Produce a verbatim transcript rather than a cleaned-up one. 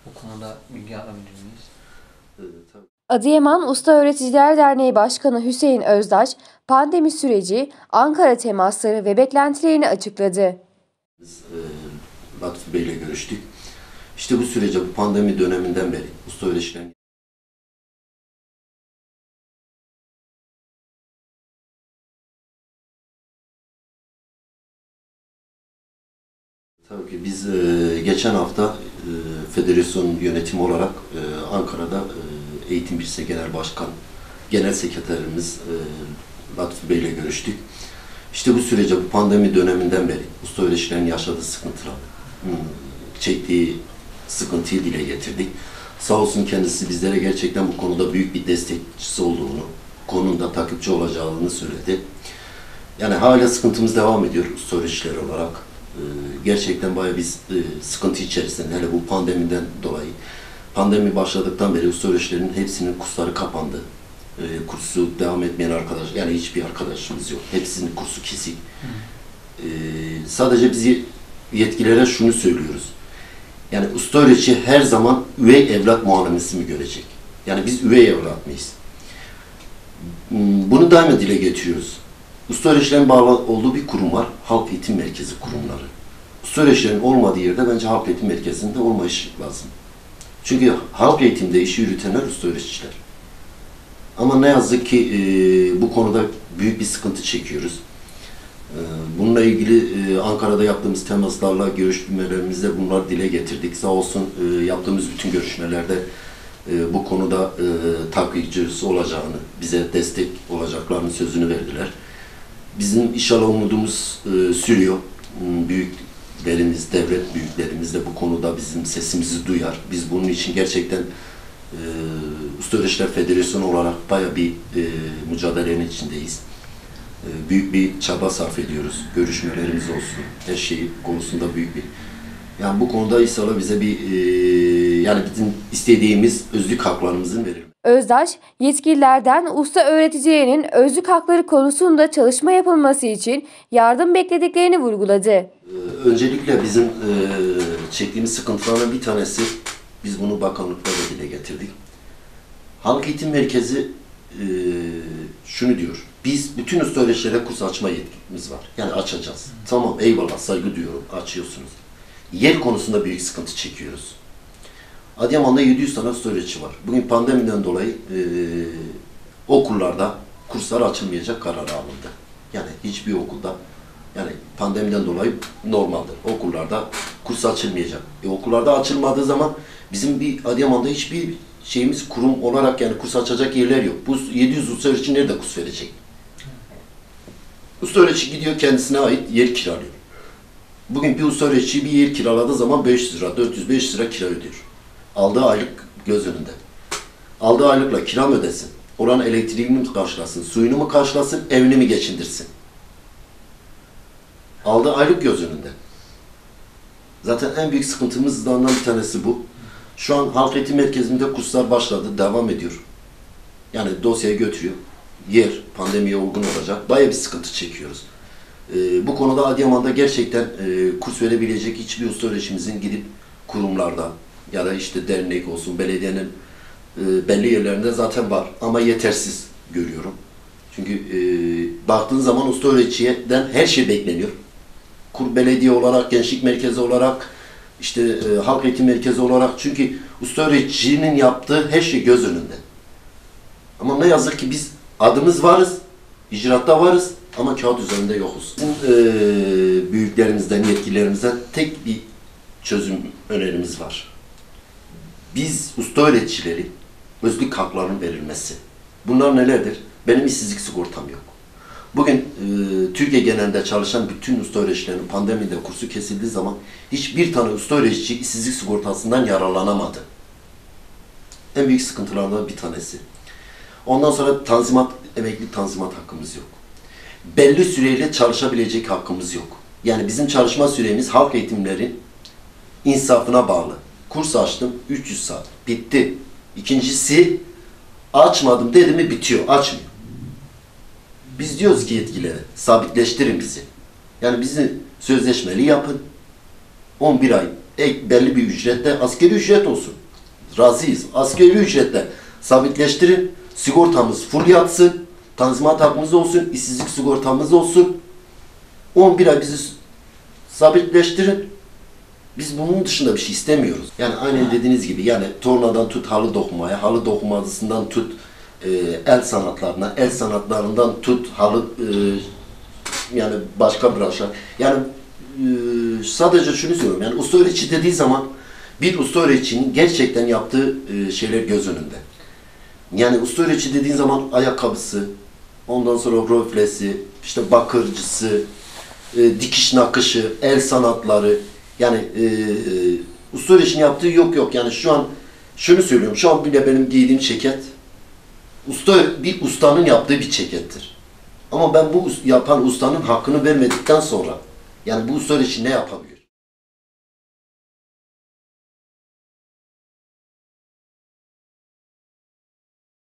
Bu konuda bilgi alabilir miyiz? Evet, tabii. Adıyaman Usta Öğreticiler Derneği Başkanı Hüseyin Özdaş, pandemi süreci, Ankara temasları ve beklentilerini açıkladı. Biz e, Latife Bey ile görüştük. İşte bu sürece, bu pandemi döneminden beri usta öğreticilerin tabii ki biz e, geçen hafta e, federasyon yönetimi olarak e, Ankara'da e, Eğitim Birliği Genel Başkan, Genel Sekreterimiz e, Latife Bey ile görüştük. İşte bu sürece, bu pandemi döneminden beri usta öğreticilerin yaşadığı sıkıntılar, çektiği sıkıntıyı dile getirdik. Sağ olsun kendisi bizlere gerçekten bu konuda büyük bir destekçisi olduğunu, konumda takipçi olacağını söyledi. Yani hala sıkıntımız devam ediyor usta öğreticiler olarak. Gerçekten bayağı biz sıkıntı içerisinde, hele bu pandemiden dolayı. Pandemi başladıktan beri usta öğreticilerin hepsinin kursları kapandı. E, kursu devam etmeyen arkadaş, yani hiçbir arkadaşımız yok. Hepsinin kursu kesik. E, sadece bizi yetkililere şunu söylüyoruz. Yani usta öğretici her zaman üvey evlat muamelesi mi görecek? Yani biz üvey evlat mıyız? Bunu daima dile getiriyoruz. Usta öğreticilerin bağlı olduğu bir kurum var. Halk Eğitim Merkezi kurumları. Usta öğreticilerin olmadığı yerde bence halk eğitim merkezinde olmayış lazım. Çünkü halk eğitimde işi yürütenler usta öğreticiler. Ama ne yazık ki e, bu konuda büyük bir sıkıntı çekiyoruz. E, bununla ilgili e, Ankara'da yaptığımız temaslarla, görüşmelerimizde bunlar dile getirdik. Sağ olsun e, yaptığımız bütün görüşmelerde e, bu konuda e, takipçisi olacağını, bize destek olacaklarını sözünü verdiler. Bizim inşallah umudumuz e, sürüyor. Büyüklerimiz, devlet büyüklerimiz de bu konuda bizim sesimizi duyar. Biz bunun için gerçekten e, Usta Öğreticiler Federasyonu olarak bayağı bir e, mücadelenin içindeyiz. E, büyük bir çaba sarf ediyoruz. Görüşmelerimiz olsun. Her şey konusunda büyük bir... Yani bu konuda inşallah bize bir... E, yani bizim istediğimiz özlük haklarımızın verilmesi. Özdaş, yetkililerden usta öğreticilerinin özlük hakları konusunda çalışma yapılması için yardım beklediklerini vurguladı. E, öncelikle bizim e, çektiğimiz sıkıntılardan bir tanesi, biz bunu bakanlıkta da dile getirdik. Halk Eğitim Merkezi e, şunu diyor, biz bütün usta öğreticilere kurs açma yetkimiz var. Yani açacağız. Tamam, eyvallah, saygı duyuyorum, açıyorsunuz. Yer konusunda büyük sıkıntı çekiyoruz. Adıyaman'da yedi yüz tane usta öğretici var. Bugün pandemiden dolayı e, okullarda kurslar açılmayacak kararı alındı. Yani hiçbir okulda, yani pandemiden dolayı normaldir. Okullarda kurs açılmayacak. E, okullarda açılmadığı zaman bizim bir Adıyaman'da hiçbir şeyimiz kurum olarak, yani kurs açacak yerler yok. Bu yedi yüz usta öğretici nerede kurs verecek? Usta öğretici gidiyor, kendisine ait yer kiralıyor. Bugün bir usta öğretici bir yer kiraladığı zaman beş yüz lira, dört yüz beş yüz lira kira ödüyor. Aldığı aylık göz önünde. Aldığı aylıkla kira mı ödesin? Oranın elektriğini mi karşılasın? Suyunu mu karşılasın? Evini mi geçindirsin? Aldığı aylık göz önünde. Zaten en büyük sıkıntımızdan bir tanesi bu. Şu an Halk Eğitim Merkezi'nde kurslar başladı, devam ediyor. Yani dosyayı götürüyor. Yer pandemiye uygun olacak. Bayağı bir sıkıntı çekiyoruz. Ee, bu konuda Adıyaman'da gerçekten e, kurs verebilecek hiçbir usta öğreticimizin gidip kurumlarda ya da işte dernek olsun, belediyenin e, belli yerlerinde zaten var ama yetersiz görüyorum. Çünkü e, baktığın zaman usta öğreticiden her şey bekleniyor. Kur belediye olarak, gençlik merkezi olarak, işte e, halk eğitim merkezi olarak, çünkü usta öğreticinin yaptığı her şey göz önünde. Ama ne yazık ki biz adımız varız, icraatta varız ama kağıt üzerinde yokuz. Bizim e, büyüklerimizden, yetkililerimizden tek bir çözüm önerimiz var. Biz usta öğreticileri özlük haklarının verilmesi. Bunlar nelerdir? Benim işsizlik sigortam yok. Bugün e, Türkiye genelinde çalışan bütün usta öğreticilerin pandemide kursu kesildiği zaman hiçbir tane usta öğretici işsizlik sigortasından yararlanamadı. En büyük sıkıntılardan bir tanesi. Ondan sonra tanzimat, emeklilik tanzimat hakkımız yok. Belli süreyle çalışabilecek hakkımız yok. Yani bizim çalışma süremiz halk eğitimlerin insafına bağlı. Kurs açtım, üç yüz saat. Bitti. İkincisi, açmadım dedi mi bitiyor, açmıyor. Biz diyoruz ki yetkililere, sabitleştirin bizi. Yani bizi sözleşmeli yapın. on bir ay ek, belli bir ücrette, askeri ücret olsun. Razıyız. Askeri ücretle sabitleştirin. Sigortamız full yatsın. Tanzimat hakkımız olsun. İşsizlik sigortamız olsun. on bir ay bizi sabitleştirin. Biz bunun dışında bir şey istemiyoruz. Yani aynen dediğiniz gibi, yani tornadan tut halı dokumaya, halı dokumasından tut e, el sanatlarına, el sanatlarından tut halı e, yani başka branşlar. Yani e, sadece şunu söylüyorum. Yani usta öğretici dediği zaman bir usta öğreticinin gerçekten yaptığı e, şeyler göz önünde. Yani usta öğretici dediğin zaman ayakkabısı, ondan sonra röflesi, işte bakırcısı, e, dikiş nakışı, el sanatları, yani e, e, usta öğreticinin yaptığı yok yok. Yani şu an şunu söylüyorum. Şu an bile benim giydiğim ceket usta bir ustanın yaptığı bir cekettir. Ama ben bu yapan ustanın hakkını vermedikten sonra, yani bu usta öğretici ne yapabiliyor?